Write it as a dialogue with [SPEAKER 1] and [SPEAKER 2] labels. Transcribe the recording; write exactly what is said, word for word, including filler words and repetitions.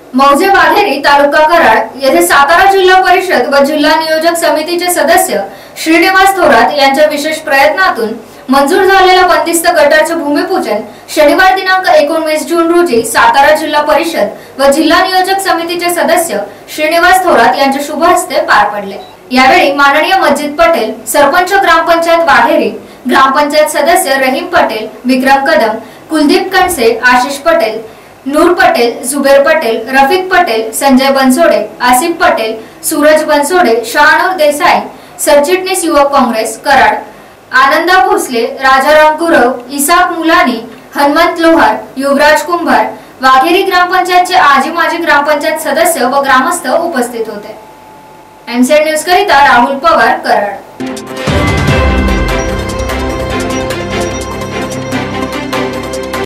[SPEAKER 1] मौजे वाघेरी तालुका कराड येथे सातारा जिल्हा परिषद व जिल्हा नियोजक समितीचे सदस्य श्रीनिवास थोरात यांच्या विशेष प्रयत्नातून मंजूर झालेल्या बंदिस्त गटारचे भूमिपूजन शनिवार दिनांक एकोणीस जून रोजी सातारा जिल्हा परिषद व जिल्हा नियोजक समितीचे सदस्य श्रीनिवास थोरात यांच्या शुभ हस्ते पार पडले। यावेळी माननीय मस्जिद पटेल, सरपंच ग्रामपंचायत वाघेरी, ग्रामपंचायत सदस्य रहीम पटेल, विक्रम कदम, कुलदीप कणसे, आशिष पटेल, नूर पटेल, जुबेर पटेल, रफिक पटेल, संजय बनसोडे, आसिफ पटेल, सूरज बनसोडे, शाहनूर देसाई, सरचिटणीस युवक काँग्रेस कराड, आनंदा भोसले, राजाराम गुरव, इसाक मुलानी, हनुमंत लोहार, युवराज कुंभार, वाघेरी ग्रामपंचायतचे आजी माजी ग्रामपंचायत सदस्य व ग्रामस्थ उपस्थित होते। एमसीएन न्यूज करिता राहुल पवार, कराड।